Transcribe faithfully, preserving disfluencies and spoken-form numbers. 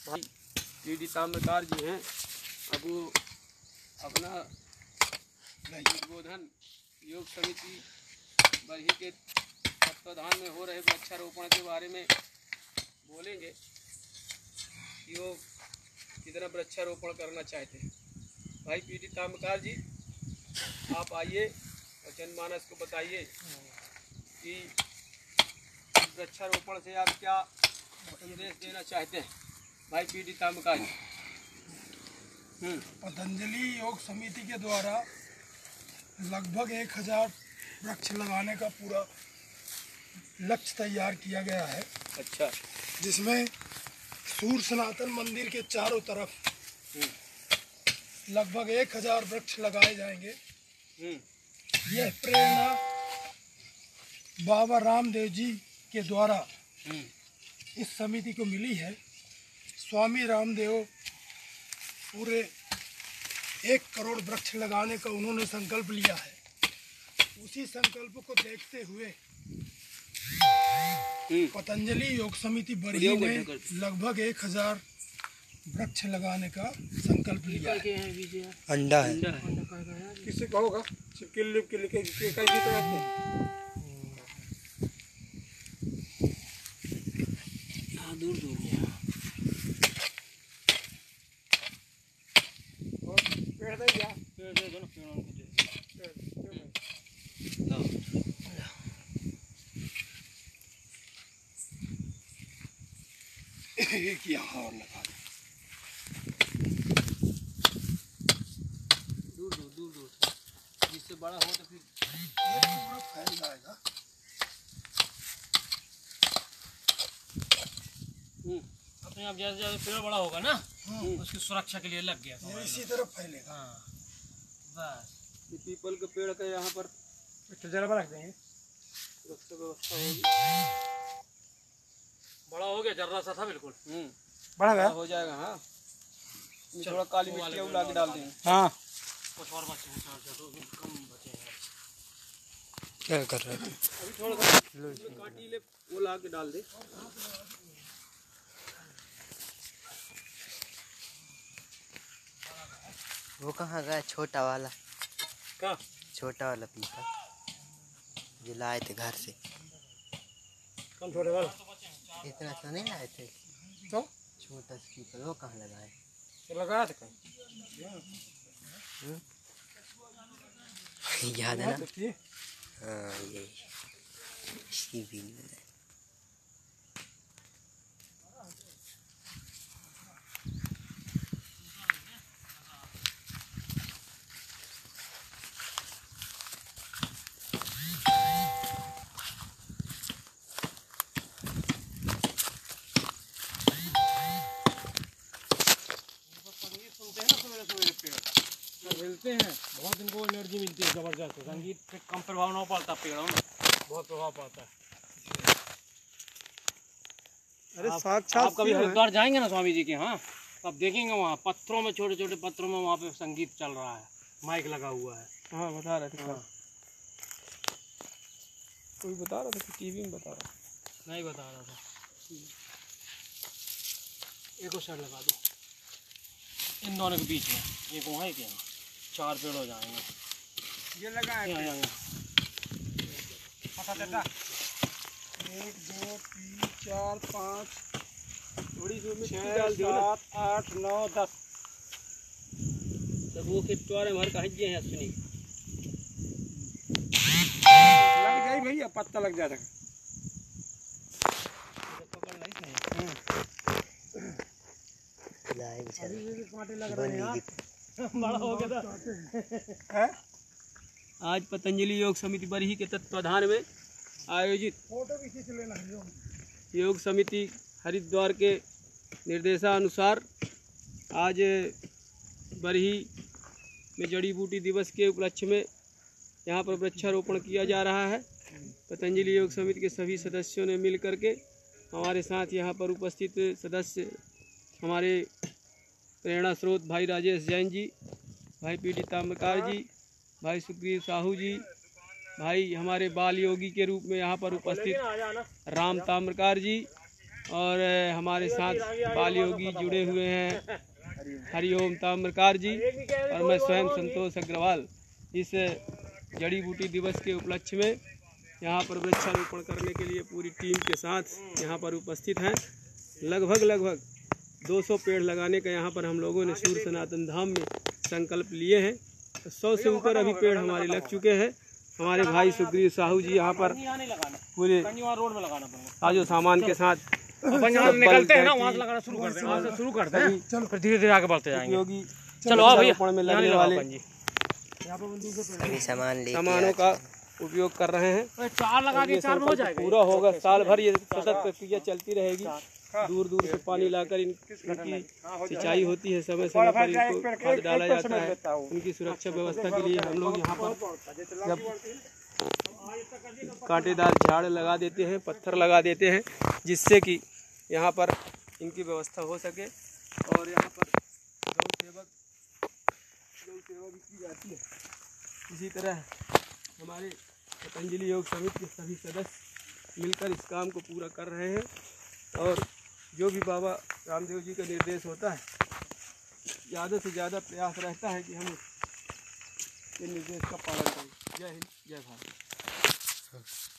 PD Tamrakar जी हैं, अब वो अपना उद्बोधन योग समिति बरही के तत्वाधान में हो रहे वृक्षारोपण के बारे में बोलेंगे कि वो कितना वृक्षारोपण करना चाहते हैं। भाई पीडी ताम्रकार जी, आप आइए और जनमानस को बताइए कि वृक्षारोपण से आप क्या संदेश देना चाहते हैं। भाई पीडी ताम्रकार जी। पतंजलि योग समिति के द्वारा लगभग एक हजार वृक्ष लगाने का पूरा लक्ष्य तैयार किया गया है। अच्छा। जिसमें सूर्य सनातन मंदिर के चारों तरफ लगभग एक हजार वृक्ष लगाए जाएंगे। यह प्रेरणा बाबा रामदेव जी के द्वारा इस समिति को मिली है। स्वामी रामदेव पूरे एक करोड़ वृक्ष लगाने का उन्होंने संकल्प लिया है। उसी संकल्प को देखते हुए पतंजलि योग समिति बरही ने लगभग एक हजार वृक्ष लगाने का संकल्प लिया है। अंडा है। किससे कहोगा चिपके लिपके लिखे कई भी तो रहते हैं। दूर दूर पेड़ दे क्या पेड़ दे दो ना, पेड़ उनको दे एक यहाँ और लगा दो। दूर दूर दूर दूर जिससे बड़ा हो तो फिर ये पूरा फैल जाएगा। अपने आप जैसे जैसे पेड़ बड़ा होगा ना, उसकी सुरक्षा के लिए लग गया ये इसी तरफ फैलेगा। हाँ बस। ये पीपल के पेड़ का यहाँ पर जरा रख देंगे, सुरक्षा व्यवस्था होगी। बड़ा हो गया, जर्रा सा था बिल्कुल। बड़ा गया हो जाएगा। हाँ थोड़ा काली मिट्टी उला के डाल देंगे। हाँ कुछ और बचे हैं, चार चार कम बचे हैं। क्या कर रहे हैं? अभी थोड़ा सा काटी ले, वो ला के डाल दे। वो कहाँ गया छोटा वाला? क्या छोटा वाला पीपल जो लाए थे घर से? कौन छोटे वाला? इतना तो नहीं लाए थे तो छोटा सा पीपल, वो कहाँ लगाए? लगाया था कहीं? याद है ना? हाँ ये इसकी भी है। मिलते हैं बहुत, इनको एनर्जी मिलती है जबरदस्त। संगीत पे कम प्रभाव ना पड़ता, पेड़ों में बहुत प्रभाव पड़ता है। अरे आप, साक्षात आप कभी हरिद्वार जाएंगे ना स्वामी जी के यहाँ, तब देखेंगे वहाँ पत्थरों में, छोटे छोटे पत्थरों में वहाँ पे संगीत चल रहा है, माइक लगा हुआ है। हाँ बता रहे थे। हाँ। कोई बता रहा था कि टीवी में बता रहा नहीं बता रहा था। एक और साइड लगा दो इन दोनों के बीच में, एक वहाँ एक यहाँ, चार पेड़ हो जाएंगे। ये लगा है यहाँ यहाँ पता देता। एक दो तीन चार पाँच थोड़ी सी मिट्टी छः डाल दो ना। सात आठ नौ दस। तो वो कितवारे भर का हज्जे हैं सुनी लग जाए भैया, पत्ता लग जाता है। कांटे लग रहे हैं यार। बड़ा हो गया था। आज पतंजलि योग समिति बरही के तत्वाधान में आयोजित फोटो भी खींच लेना। योग समिति हरिद्वार के निर्देशानुसार आज बरही में जड़ी बूटी दिवस के उपलक्ष्य में यहाँ पर वृक्षारोपण किया जा रहा है। पतंजलि योग समिति के सभी सदस्यों ने मिल करके हमारे साथ यहाँ पर उपस्थित सदस्य हमारे प्रेरणा स्रोत भाई राजेश जैन जी, भाई पीडी ताम्रकार जी, भाई सुग्रीव साहू जी, भाई हमारे बाल योगी के रूप में यहाँ पर उपस्थित राम ताम्रकार जी, और हमारे साथ बाल योगी जुड़े हुए हैं, हरिओम ताम्रकार जी, और मैं स्वयं संतोष अग्रवाल इस जड़ी बूटी दिवस के उपलक्ष्य में यहाँ पर वृक्षारोपण करने के लिए पूरी टीम के साथ यहाँ पर उपस्थित हैं। लगभग लगभग दो सौ पेड़ लगाने का यहाँ पर हम लोगों ने सूर्य सनातन धाम में संकल्प लिए हैं। तो सौ से ऊपर अभी पेड़ हमारे लग चुके हैं। हमारे भाई सुग्रीव साहू जी यहाँ पर पूरे साजो सामान के साथ निकलते हैं ना, वहाँ से लगाना शुरू करते हैं, वहाँ से शुरू करते हैं, चलो फिर धीरे धीरे आगे बढ़ते जाएंगे। योगी चलो आओ भैया, में लगने वाले सभी सामान सामानों का उपयोग कर रहे हैं। चार लगा के चार में हो जाएगा, पूरा होगा। साल भर ये सतत प्रक्रिया चलती रहेगी। दूर दूर से पानी लाकर इनकी सिंचाई होती है, समय समय पर इनको खाद डाला जाता है। उनकी सुरक्षा व्यवस्था के लिए हम लोग यहाँ पर जब कांटेदार झाड़ लगा देते हैं, पत्थर लगा देते हैं, जिससे कि यहाँ पर इनकी व्यवस्था हो सके। और यहाँ पर गौ सेवक गौ सेवा भी की जाती है। इसी तरह हमारे पतंजलि योग समिति के सभी सदस्य मिलकर इस काम को पूरा कर रहे हैं। और जो भी बाबा रामदेव जी का निर्देश होता है, ज़्यादा से ज़्यादा प्रयास रहता है कि हम इस निर्देश का पालन करें। जय हिंद, जय भारत।